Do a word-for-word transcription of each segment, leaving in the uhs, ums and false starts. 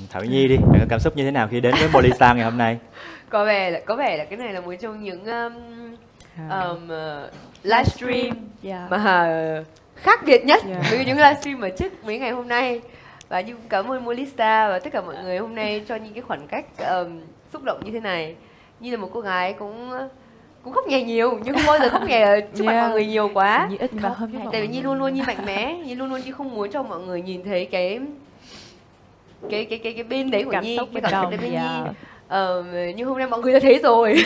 Thảo Nhi đi, bạn có cảm xúc như thế nào khi đến với Molisa ngày hôm nay? Có vẻ là có vẻ là cái này là một trong những um, um, uh, livestream yeah. mà khác biệt nhất yeah. với những livestream mà trước mấy ngày hôm nay. Và như cảm ơn Molisa và tất cả mọi người hôm nay cho những cái khoảnh khắc um, xúc động như thế này. Như là một cô gái cũng cũng khóc nhè nhiều nhưng không bao giờ khóc nhè trước mặt yeah. mọi người nhiều quá. Như ít khóc hơn. Tại vì Nhi luôn luôn như mạnh mẽ, Nhi luôn luôn như không muốn cho mọi người nhìn thấy cái cái cái cái cái bên đấy của cảm Nhi, xúc cái bên cảm trong xúc bên yeah. Nhi. Ờ, nhưng hôm nay mọi người đã thấy rồi.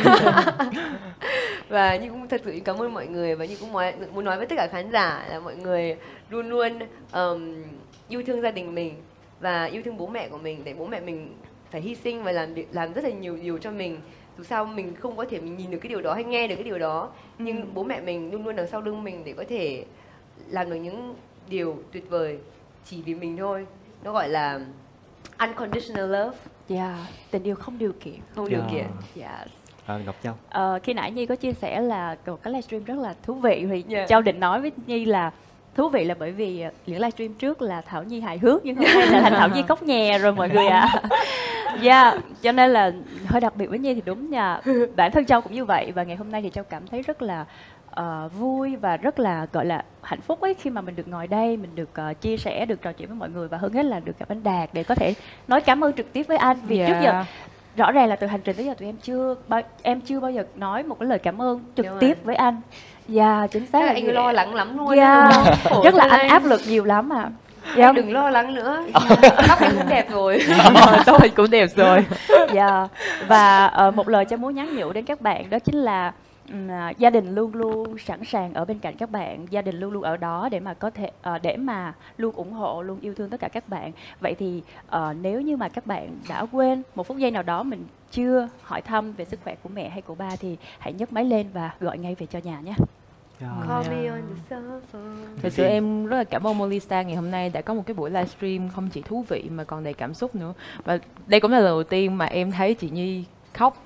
Và Nhi cũng thật sự cảm ơn mọi người và Nhi cũng muốn, muốn nói với tất cả khán giả là mọi người luôn luôn um, yêu thương gia đình mình và yêu thương bố mẹ của mình, để bố mẹ mình phải hy sinh và làm làm rất là nhiều điều cho mình. Dù sao mình không có thể mình nhìn được cái điều đó hay nghe được cái điều đó, nhưng ừ. bố mẹ mình luôn luôn đằng sau lưng mình để có thể làm được những điều tuyệt vời chỉ vì mình thôi. Nó gọi là unconditional love. Yeah, tình yêu không điều kiện. Không yeah. điều kiện. Yes. À, Ngọc Châu. Ờ, khi nãy Nhi có chia sẻ là một cái livestream rất là thú vị thì yeah. Châu định nói với Nhi là thú vị là bởi vì những livestream trước là Thảo Nhi hài hước nhưng hôm nay là thành Thảo Nhi khóc nhè rồi mọi người ạ. À. Yeah, cho nên là hơi đặc biệt với Nhi thì đúng nha. Bản thân Châu cũng như vậy và ngày hôm nay thì Châu cảm thấy rất là uh, vui và rất là gọi là hạnh phúc ấy khi mà mình được ngồi đây, mình được uh, chia sẻ, được trò chuyện với mọi người và hơn hết là được gặp anh Đạt để có thể nói cảm ơn trực tiếp với anh vì yeah. trước giờ rõ ràng là từ hành trình tới giờ tụi em chưa bao, em chưa bao giờ nói một cái lời cảm ơn trực đúng tiếp rồi. với anh. Dạ yeah, chính xác là là anh lo lắng lắm luôn. Yeah. Rất là anh áp lực nhiều lắm à. Dạ. Em đừng lo lắng nữa. Tóc anh cũng đẹp rồi. Tóc anh cũng đẹp rồi. Dạ. Và uh, một lời cho muốn nhắn nhủ đến các bạn đó chính là um, gia đình luôn luôn sẵn sàng ở bên cạnh các bạn, gia đình luôn luôn ở đó để mà có thể uh, để mà luôn ủng hộ, luôn yêu thương tất cả các bạn. Vậy thì uh, nếu như mà các bạn đã quên một phút giây nào đó mình chưa hỏi thăm về sức khỏe của mẹ hay của ba thì hãy nhấc máy lên và gọi ngay về cho nhà nhé. Yeah. Call me on the sofa. Thật sự em rất là cảm ơn Molisa ngày hôm nay đã có một cái buổi livestream không chỉ thú vị mà còn đầy cảm xúc nữa. Và đây cũng là lần đầu tiên mà em thấy chị Nhi khóc.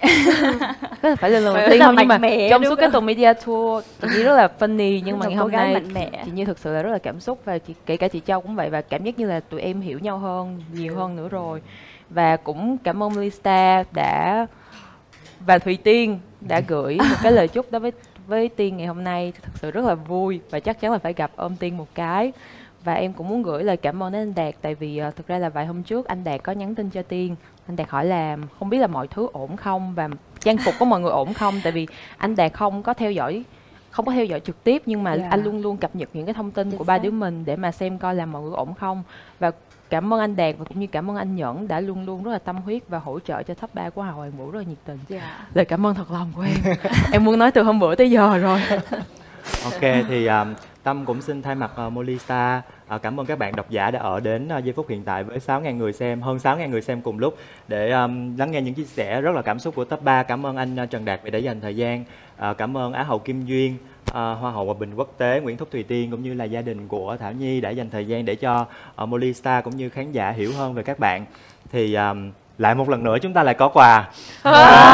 Có phải là lần đầu tiên không, nhưng mà trong suốt cái tuần media tour chị Nhi rất là funny, nhưng mà ngày hôm nay chị Nhi thực sự là rất là cảm xúc và chị, kể cả chị Châu cũng vậy, và cảm giác như là tụi em hiểu nhau hơn, nhiều hơn nữa rồi. Và cũng cảm ơn Molisa đã và Thùy Tiên đã gửi một cái lời chúc đối với với Tiên ngày hôm nay. Thật sự rất là vui và chắc chắn là phải gặp ôm Tiên một cái. Và em cũng muốn gửi lời cảm ơn đến anh Đạt, tại vì uh, thực ra là vài hôm trước anh Đạt có nhắn tin cho Tiên. Anh Đạt hỏi là không biết là mọi thứ ổn không và trang phục của mọi người ổn không, tại vì anh Đạt không có theo dõi không có theo dõi trực tiếp, nhưng mà yeah. anh luôn luôn cập nhật những cái thông tin Chính của ba xác. đứa mình để mà xem coi là mọi người ổn không. Và cảm ơn anh Đạt và cũng như cảm ơn anh Nhẫn đã luôn luôn rất là tâm huyết và hỗ trợ cho top ba của Hà Hoàng Vũ rất là nhiệt tình. Yeah. Lời cảm ơn thật lòng của em. Em muốn nói từ hôm bữa tới giờ rồi. Ok, thì um, Tâm cũng xin thay mặt uh, Molisa uh, cảm ơn các bạn độc giả đã ở đến uh, giây phút hiện tại với sáu nghìn người xem, hơn sáu nghìn người xem cùng lúc để um, lắng nghe những chia sẻ rất là cảm xúc của top ba. Cảm ơn anh uh, Trần Đạt vì đã dành thời gian. Uh, cảm ơn Á hậu Kim Duyên, uh, Hoa hậu Hòa bình quốc tế Nguyễn Thúc Thùy Tiên cũng như là gia đình của Thảo Nhi đã dành thời gian để cho uh, Molisa cũng như khán giả hiểu hơn về các bạn. Thì um, lại một lần nữa chúng ta lại có quà à,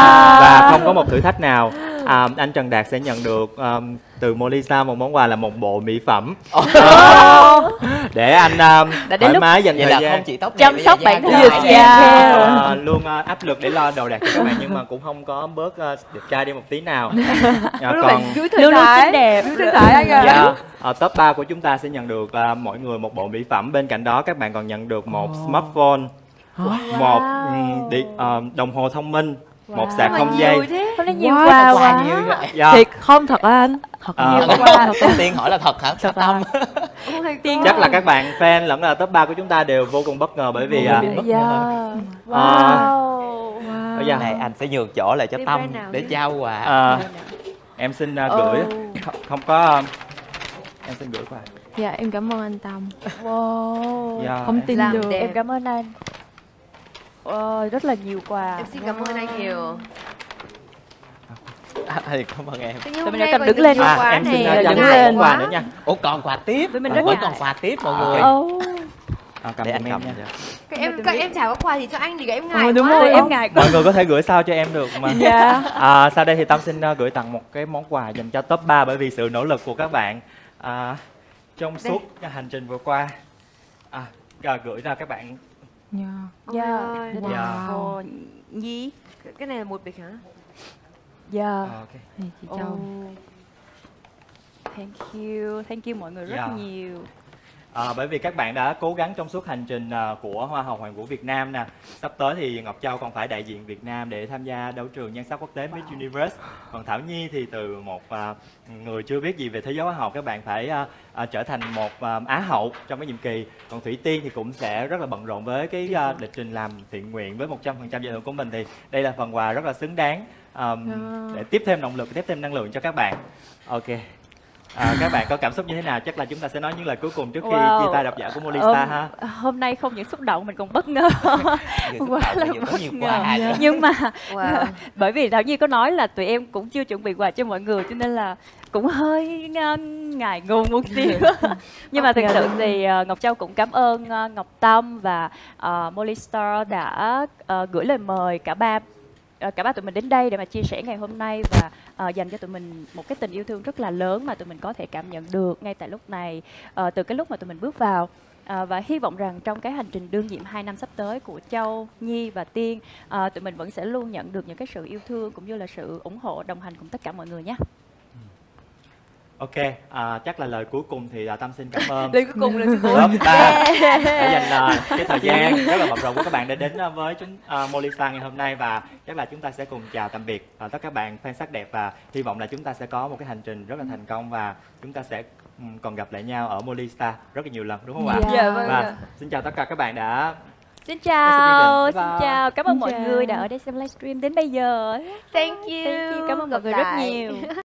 và không có một thử thách nào. À, anh Trần Đạt sẽ nhận được um, từ Molisa một món quà là một bộ mỹ phẩm oh. để anh um, thoải mái dành thời gian không chỉ tóc chăm sóc bản thân yeah. yeah. uh, luôn uh, áp lực để lo đồ đạc cho các bạn nhưng mà cũng không có bớt uh, đẹp trai đi một tí nào. uh, còn luôn luôn xinh đẹp, giữ thư thái anh ạ. Yeah. Uh, top ba của chúng ta sẽ nhận được uh, mỗi người một bộ mỹ phẩm. Bên cạnh đó các bạn còn nhận được một oh. smartphone, wow. một um, đi, uh, đồng hồ thông minh, wow. một sạc không dây. Hôm nay nhiều quà quá. Yeah. Thiệt không thật á anh? Thật à, nhiều quà. Tiên hỏi là thật hả? Thật Tâm. Chắc là các bạn fan lẫn là top ba của chúng ta đều vô cùng bất ngờ bởi vì yeah. uh, Yeah. Wow. Wow. Bây giờ này anh sẽ nhường chỗ lại cho Đi Tâm để trao quà. Uh, em xin uh, gửi oh. không, không có uh, em xin gửi quà. Dạ em cảm ơn anh Tâm. Wow. Yeah. Không tin Làm được. đẹp. Em cảm ơn anh. Oh, rất là nhiều quà. Em xin cảm ơn anh nhiều. À, thì cảm ơn em. Tụi mình đã cầm đứng lên à, quà em xin này. đứng lên quà nữa nha. Ủa còn quà tiếp. Tụi mình vẫn rất còn quà tiếp mọi người. Oh. À, cầm để anh em cầm nha. Các em các em chả có quà gì cho anh thì các em ngại ừ, đúng quá. rồi, em ngại quá. Mọi người có thể gửi sao cho em được mà. Yeah. À, sau đây thì Tâm xin uh, gửi tặng một cái món quà dành cho top ba bởi vì sự nỗ lực của các bạn uh, trong suốt hành trình vừa qua. À, gửi ra các bạn Yeah. Oh Yeah, my this God. is Yeah. for Nhi. Cái- Cái này là một bịch hả? Yeah. Ờ, ok. Thì chị Châu. Oh. Thank you, thank you mọi người rất Yeah. nhiều. À, bởi vì các bạn đã cố gắng trong suốt hành trình à, của Hoa hậu Hoàn vũ Việt Nam nè. Sắp tới thì Ngọc Châu còn phải đại diện Việt Nam để tham gia đấu trường nhan sắc quốc tế Miss Universe. Còn Thảo Nhi thì từ một à, người chưa biết gì về thế giới Hoa hậu, các bạn phải à, à, trở thành một à, Á hậu trong cái nhiệm kỳ. Còn Thủy Tiên thì cũng sẽ rất là bận rộn với cái à, lịch trình làm thiện nguyện với một trăm phần trăm giải thưởng của mình, thì đây là phần quà rất là xứng đáng à, để tiếp thêm động lực, tiếp thêm năng lượng cho các bạn. Ok. À, các bạn có cảm xúc như thế nào? Chắc là chúng ta sẽ nói những lời cuối cùng trước khi Wow. chia tay độc giả của Molista ha. Hôm nay không những xúc động mình còn bất ngờ. Vừa xúc động, vừa có nhiều quà nữa. Nhưng mà Wow. bởi vì Thảo Nhi có nói là tụi em cũng chưa chuẩn bị quà cho mọi người cho nên là cũng hơi uh, ngại ngùng một xíu. Nhưng mà thực sự thì uh, Ngọc Châu cũng cảm ơn uh, Ngọc Tâm và uh, Molista đã uh, gửi lời mời cả ba uh, cả ba tụi mình đến đây để mà chia sẻ ngày hôm nay và uh, dành cho tụi mình một cái tình yêu thương rất là lớn mà tụi mình có thể cảm nhận được ngay tại lúc này, uh, từ cái lúc mà tụi mình bước vào. À, và hy vọng rằng trong cái hành trình đương nhiệm hai năm sắp tới của Châu, Nhi và Tiên, à, tụi mình vẫn sẽ luôn nhận được những cái sự yêu thương cũng như là sự ủng hộ đồng hành cùng tất cả mọi người nhé. Ok, à, chắc là lời cuối cùng thì à, Tâm xin cảm ơn Lời cuối cùng là thứ lớp ba đã dành à, cái thời gian rất là bận rộn của các bạn để đến à, với chúng à, Molista ngày hôm nay, và chắc là chúng ta sẽ cùng chào tạm biệt à, tất cả các bạn fan sắc đẹp, và hy vọng là chúng ta sẽ có một cái hành trình rất là thành công và chúng ta sẽ um, còn gặp lại nhau ở Molista rất là nhiều lần, đúng không ạ? Yeah. Dạ vâng Và ạ. xin chào tất cả các bạn đã Xin chào, Bye xin bye. chào, cảm ơn Xin mọi chào. người đã ở đây xem livestream đến bây giờ. Thank you. Thank you, cảm ơn mọi Gặp người rất lại. nhiều.